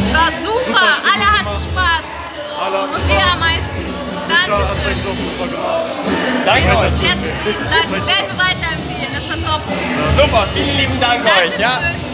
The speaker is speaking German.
War super, alle hatten Spaß. Und wir am meisten. Micha hat seinen Job super gemacht. Danke euch. Sehr zufrieden. Danke, werden wir weiterempfehlen. Das war top. Super, vielen lieben Dank euch. Ja.